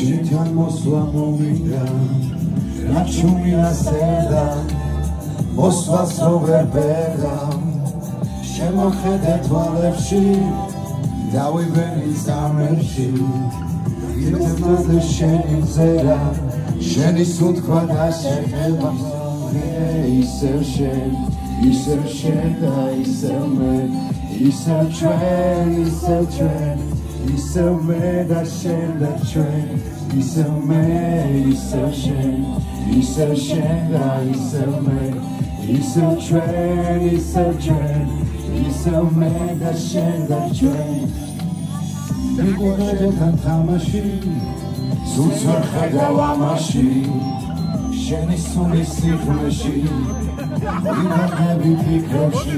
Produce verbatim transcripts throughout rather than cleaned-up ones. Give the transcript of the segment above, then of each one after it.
შენთან მოსვლა მომიგრა რა ჩუმია სერდა მოსვლას რო ვერ ბერდავ შემოხედე თვალებში დავიბენი სამერში ირთმაზე შენი მზერა შენი სუნთქვა და შეხება ისევ შენ ისევ შენ და ისევ მე ისევ ჩვენ ისევ ჩვენ ისევ მე და შენ და ჩვენ ისევ მე ისევ შენ ისევ შენ და ისევ მე ისევ ჩვენ ისევ ჩვენ ისევ მე და შენ და ჩვენ მიყურებთან თამაში სულს ვერ ხედავ ამაში შენი სულის სიღრმეში ვინარდები ფიქრებში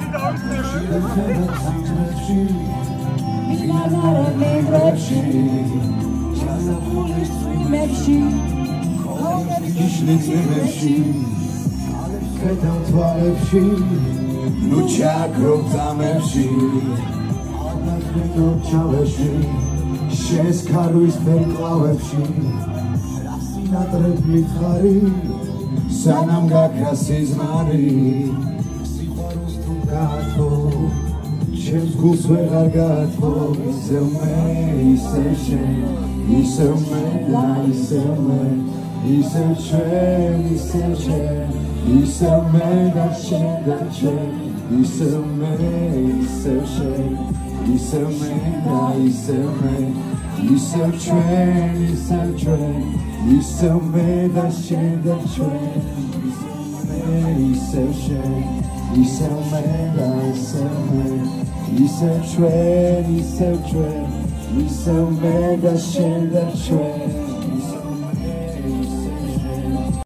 ვინარდები მეგრებში ჩასახულის წვიმებში იშლის წვიმებში ხედავ თვალებში ნუ ჩაკრობ ძამებში ხედავ ჩავეში შენს ქარვის ფერკლავებში რა სინატრებ მითხარი სანამ გაქრა სიზმარი სიყვარულს თუ გაათო ჩემს გულს ვეღარ გაათო ისევ მე ისევ შენ ისევ მე და ისევ მე ისევ ჩვენ ისევ ჩვენ ისევ მე და შენ და ჩვენ ისევ მე ისევ შენ ისევ მე და ისევ მე ისევ ჩვენ ისევ ჩვენ ისევ მე და შენ და ჩვენ ისევ შენ ისევ მე და ისევ მე ისევ ჩვენ ისევ ჩვენ ისევ მე და შენ და ჩვენ